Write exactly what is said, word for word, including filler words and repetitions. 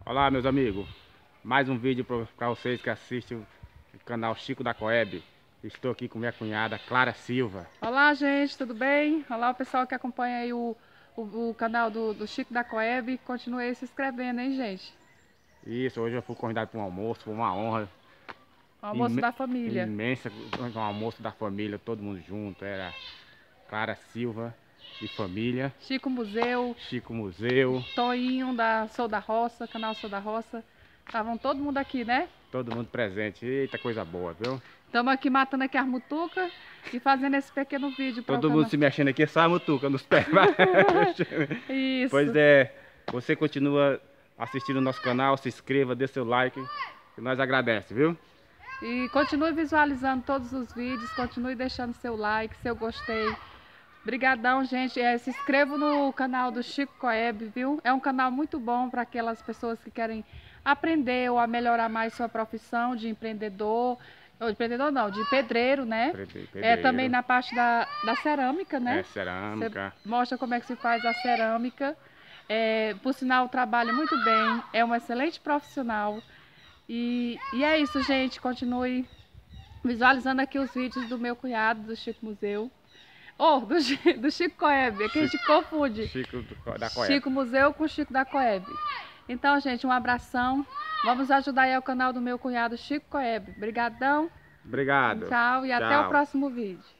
Olá, meus amigos, mais um vídeo para vocês que assistem o canal Chico da Coeb. Estou aqui com minha cunhada Clara Silva. Olá, gente, tudo bem? Olá, o pessoal que acompanha aí o, o, o canal do, do Chico da Coeb. Continue aí se inscrevendo, hein, gente? Isso, hoje eu fui convidado para um almoço, foi uma honra O almoço imen- da família. imensa, um almoço da família, todo mundo junto. Era Clara Silva e família, Chico Museu, Chico Museu, Toinho da Sou da Roça, canal Sou da Roça. Estavam todo mundo aqui, né? todo mundo presente. Eita, coisa boa, viu? Estamos aqui matando aqui as mutucas e fazendo esse pequeno vídeo para o Todo mundo canal. se mexendo aqui, só a mutuca nos pés. Isso. Pois é, você continua assistindo o nosso canal, se inscreva, dê seu like, que nós agradecemos, viu? E continue visualizando todos os vídeos, continue deixando seu like, seu gostei. Obrigadão, gente. É, se inscreva no canal do Chico Coeb, viu? É um canal muito bom para aquelas pessoas que querem aprender ou a melhorar mais sua profissão de empreendedor. Ou de empreendedor não, de pedreiro, né? Pedre- É também pedreiro. na parte da, da cerâmica, né? É, cerâmica. Você mostra como é que se faz a cerâmica. É, por sinal, trabalha muito bem, é um excelente profissional. E, e é isso, gente. Continue visualizando aqui os vídeos do meu cunhado, do Chico Museu. Oh, do, Chi- do Chico Coeb, é que a gente confunde. Chico do- da Coeb. Chico Museu com Chico da Coeb. Então, gente, um abração. Vamos ajudar aí o canal do meu cunhado Chico Coeb. Obrigadão, Obrigado. tchau e até o Tchau. próximo vídeo.